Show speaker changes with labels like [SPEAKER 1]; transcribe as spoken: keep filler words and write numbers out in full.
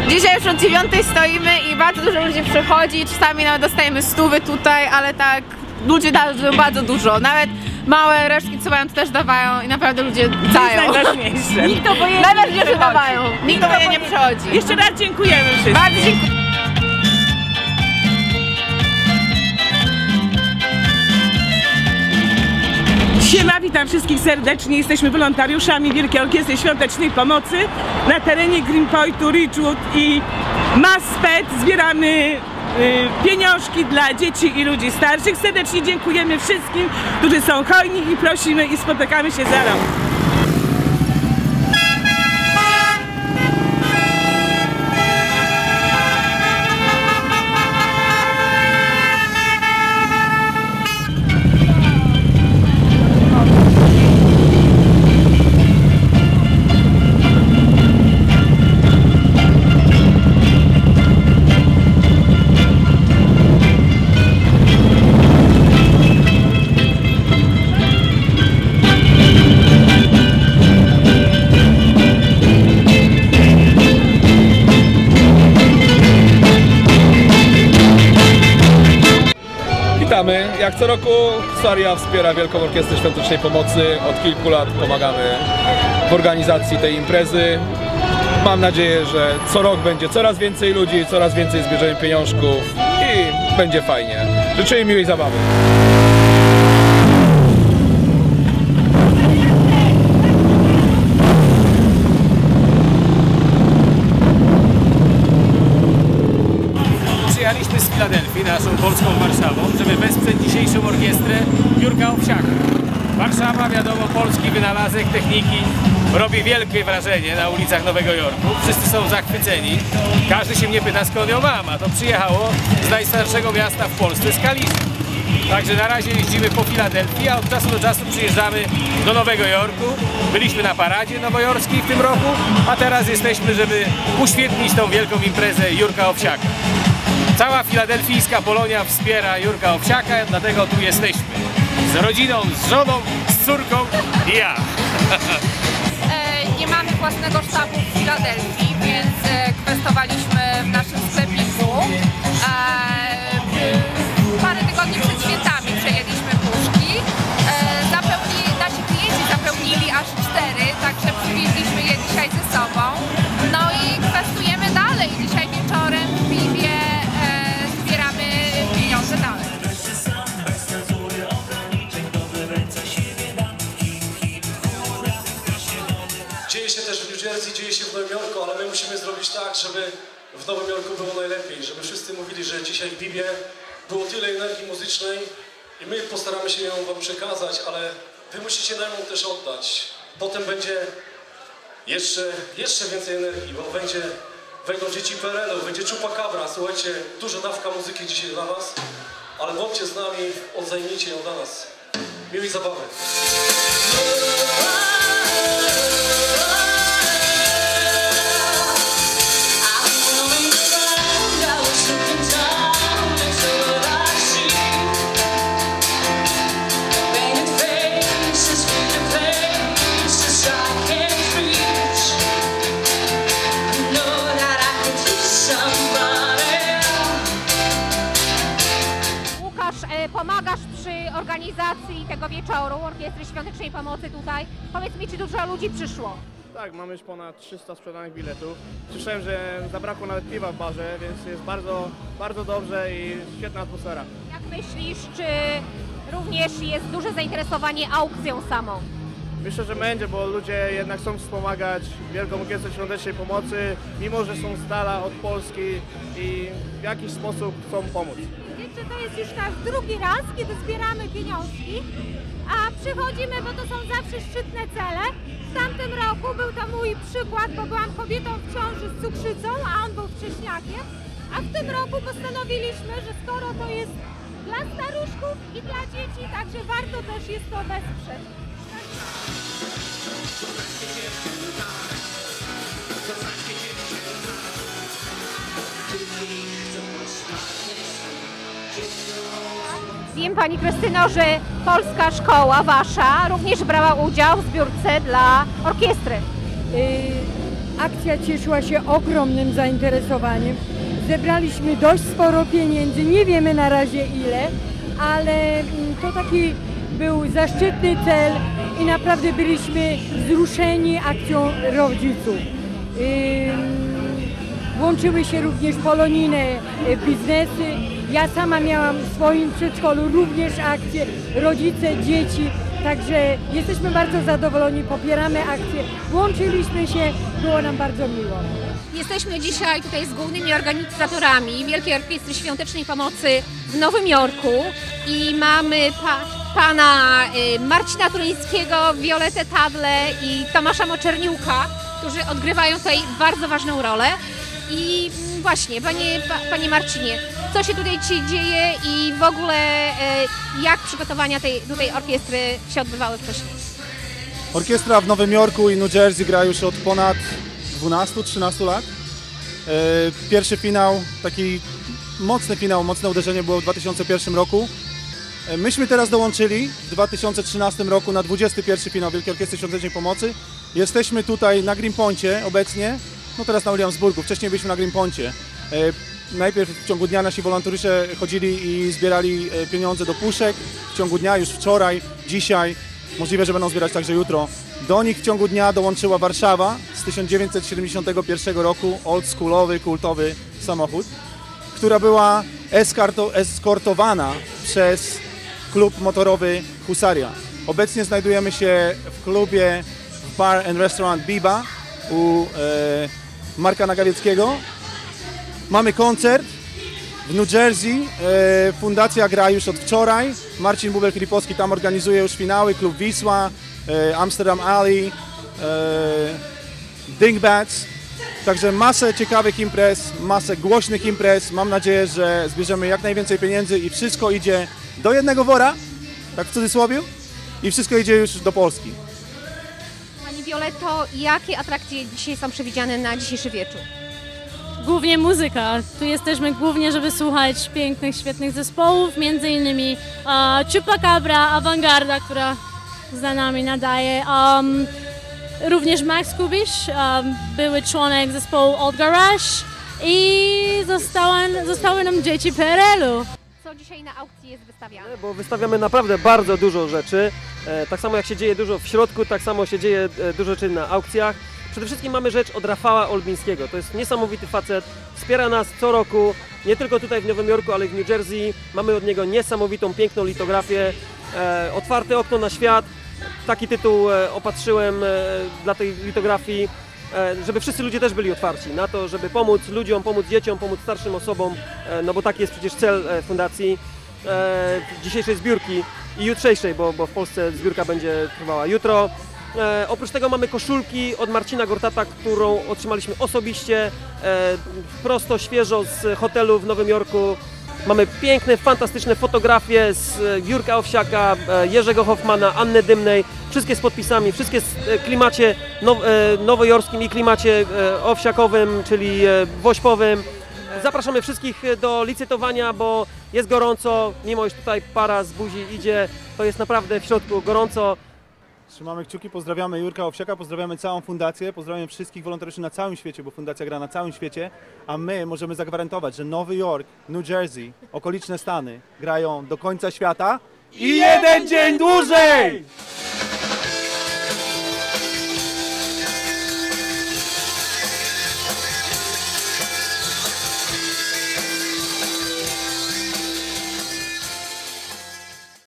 [SPEAKER 1] Dzisiaj już od dziewiątej stoimy i bardzo dużo ludzi przychodzi, czasami nawet dostajemy stówy tutaj, ale tak ludzie dają bardzo dużo, nawet małe resztki co mają to też dawają i naprawdę ludzie dają.
[SPEAKER 2] Najważniejsze.
[SPEAKER 1] Nikt obojętnie najważniejsze dawają. Nikt obojętnie nie przychodzi.
[SPEAKER 2] Jeszcze raz dziękujemy wszystkim.
[SPEAKER 1] Bardzo dziękuję.
[SPEAKER 2] Siema, witam wszystkich serdecznie. Jesteśmy wolontariuszami Wielkiej Orkiestry Świątecznej Pomocy na terenie Greenpointu, Ridgewood i Maspet. Zbieramy y, pieniążki dla dzieci i ludzi starszych. Serdecznie dziękujemy wszystkim, którzy są hojni i prosimy i spotykamy się za rok.
[SPEAKER 3] Witamy. Jak co roku Saria wspiera Wielką Orkiestrę Świątecznej Pomocy. Od kilku lat pomagamy w organizacji tej imprezy. Mam nadzieję, że co rok będzie coraz więcej ludzi, coraz więcej zbierzemy pieniążków i będzie fajnie. Życzę im miłej zabawy.
[SPEAKER 4] Przyjechaliśmy z Filadelfii, naszą polską Warszawą, żeby wesprzeć dzisiejszą orkiestrę Jurka Owsiaka. Warszawa, wiadomo, polski wynalazek techniki, robi wielkie wrażenie na ulicach Nowego Jorku. Wszyscy są zachwyceni. Każdy się mnie pyta, skąd ją mam, a to przyjechało z najstarszego miasta w Polsce, z Kaliszy. Także na razie jeździmy po Filadelfii, a od czasu do czasu przyjeżdżamy do Nowego Jorku. Byliśmy na paradzie nowojorskiej w tym roku, a teraz jesteśmy, żeby uświetnić tą wielką imprezę Jurka Owsiaka. Cała filadelfijska Polonia wspiera Jurka Owsiaka, dlatego tu jesteśmy. Z rodziną, z żoną, z córką i ja.
[SPEAKER 1] Nie mamy własnego sztabu w Filadelfii, więc kwestowaliśmy w naszym sklepiku. Parę tygodni przed świętami przejęliśmy puszki. Zapełni, nasi klienci zapełnili aż cztery, także przywieźliśmy je dzisiaj ze sobą. No i kwestujemy dalej. Dzisiaj wieczorem w Bibie zbieramy pieniądze dalej.
[SPEAKER 5] Dzieje się też w New Jersey, dzieje się w Nowym Jorku, ale my musimy zrobić tak, żeby w Nowym Jorku było najlepiej, żeby wszyscy mówili, że dzisiaj w Bibie było tyle energii muzycznej i my postaramy się ją wam przekazać, ale wy musicie nam ją też oddać. Potem będzie jeszcze, jeszcze więcej energii, bo będzie, wejdą dzieci P R L-u, będzie Chupacabra. Słuchajcie, duża dawka muzyki dzisiaj dla was, ale bądźcie z nami, odzajmijcie ją dla nas. Miłej zabawy.
[SPEAKER 6] Pomagasz przy organizacji tego wieczoru Orkiestry Świątecznej Pomocy tutaj. Powiedz mi, czy dużo ludzi przyszło?
[SPEAKER 7] Tak, mamy już ponad trzysta sprzedanych biletów. Słyszałem, że zabrakło nawet piwa w barze, więc jest bardzo, bardzo dobrze i świetna atmosfera.
[SPEAKER 6] Jak myślisz, czy również jest duże zainteresowanie aukcją samą?
[SPEAKER 7] Myślę, że będzie, bo ludzie jednak chcą wspomagać Wielką Orkiestrę Świątecznej Pomocy, mimo że są z dala od Polski i w jakiś sposób chcą pomóc.
[SPEAKER 6] Wiecie, to jest już nasz drugi raz, kiedy zbieramy pieniążki, a przychodzimy, bo to są zawsze szczytne cele. W tamtym roku był to mój przykład, bo byłam kobietą w ciąży z cukrzycą, a on był wcześniakiem. A w tym roku postanowiliśmy, że skoro to jest dla staruszków i dla dzieci, także warto też jest to wesprzeć. Wiem, Pani Krystyno, że polska szkoła Wasza również brała udział w zbiórce dla orkiestry.
[SPEAKER 8] Yy, Akcja cieszyła się ogromnym zainteresowaniem. Zebraliśmy dość sporo pieniędzy, nie wiemy na razie ile, ale to taki był zaszczytny cel i naprawdę byliśmy wzruszeni akcją rodziców. Włączyły się również polonijne biznesy. Ja sama miałam w swoim przedszkolu również akcje, rodzice, dzieci. Także jesteśmy bardzo zadowoleni, popieramy akcję, włączyliśmy się, było nam bardzo miło.
[SPEAKER 9] Jesteśmy dzisiaj tutaj z głównymi organizatorami Wielkiej Orkiestry Świątecznej Pomocy w Nowym Jorku i mamy pa, pana y, Marcina Turyńskiego, Violetę Tadle i Tomasza Moczerniuka, którzy odgrywają tutaj bardzo ważną rolę. I właśnie, panie, pa, panie Marcinie, co się tutaj dzieje i w ogóle e, jak przygotowania tej, do tej orkiestry się odbywały wcześniej?
[SPEAKER 10] Orkiestra w Nowym Jorku i New Jersey gra już od ponad dwunastu trzynastu lat. E, pierwszy finał, taki mocny finał, mocne uderzenie było w dwa tysiące pierwszym roku. E, myśmy teraz dołączyli w dwa tysiące trzynastym roku na dwudziesty pierwszy finał Wielkiej Orkiestry Świątecznej Pomocy. Jesteśmy tutaj na Greenpointie obecnie. No teraz na Williamsburgu, wcześniej byliśmy na Greenpointie. E, najpierw w ciągu dnia nasi wolontariusze chodzili i zbierali pieniądze do puszek. W ciągu dnia, już wczoraj, dzisiaj, możliwe, że będą zbierać także jutro. Do nich w ciągu dnia dołączyła Warszawa z tysiąc dziewięćset siedemdziesiątego pierwszego roku, oldschoolowy, kultowy samochód, która była eskorto, eskortowana przez klub motorowy Husaria. Obecnie znajdujemy się w klubie w Bar and Restaurant Biba u e, Marka Nagawieckiego. Mamy koncert w New Jersey. E, fundacja gra już od wczoraj. Marcin Bubel-Filipowski tam organizuje już finały. Klub Wisła, e, Amsterdam Alley, e, Dingbats. Także masę ciekawych imprez, masę głośnych imprez. Mam nadzieję, że zbierzemy jak najwięcej pieniędzy i wszystko idzie do jednego wora, tak w cudzysłowie, i wszystko idzie już do Polski.
[SPEAKER 9] Pani Violetto, jakie atrakcje dzisiaj są przewidziane na dzisiejszy wieczór?
[SPEAKER 11] Głównie muzyka. Tu jesteśmy głównie, żeby słuchać pięknych, świetnych zespołów, między innymi uh, Chupacabra, Awangarda, która za nami nadaje. Um, również Max Kubisz, um, były członek zespołu Old Garage i zostały, zostały nam dzieci P R L-u.
[SPEAKER 9] Co dzisiaj na aukcji jest wystawiane?
[SPEAKER 12] Bo wystawiamy naprawdę bardzo dużo rzeczy. E, tak samo jak się dzieje dużo w środku, tak samo się dzieje e, dużo rzeczy na aukcjach. Przede wszystkim mamy rzecz od Rafała Olbińskiego. To jest niesamowity facet, wspiera nas co roku, nie tylko tutaj w Nowym Jorku, ale i w New Jersey. Mamy od niego niesamowitą, piękną litografię, e, otwarte okno na świat. Taki tytuł e, opatrzyłem e, dla tej litografii, e, żeby wszyscy ludzie też byli otwarci na to, żeby pomóc ludziom, pomóc dzieciom, pomóc starszym osobom, e, no bo taki jest przecież cel e, fundacji e, dzisiejszej zbiórki i jutrzejszej, bo, bo w Polsce zbiórka będzie trwała jutro. E, oprócz tego mamy koszulki od Marcina Gortata, którą otrzymaliśmy osobiście, e, prosto, świeżo z hotelu w Nowym Jorku. Mamy piękne, fantastyczne fotografie z Jurka Owsiaka, e, Jerzego Hoffmana, Anny Dymnej, wszystkie z podpisami, wszystkie w klimacie now, e, nowojorskim i klimacie e, owsiakowym, czyli e, wośpowym. Zapraszamy wszystkich do licytowania, bo jest gorąco, mimo iż tutaj para z buzi idzie, to jest naprawdę w środku gorąco.
[SPEAKER 10] Trzymamy kciuki, pozdrawiamy Jurka Owsiaka, pozdrawiamy całą fundację, pozdrawiamy wszystkich wolontariuszy na całym świecie, bo fundacja gra na całym świecie, a my możemy zagwarantować, że Nowy Jork, New Jersey, okoliczne Stany grają do końca świata i jeden dzień dłużej!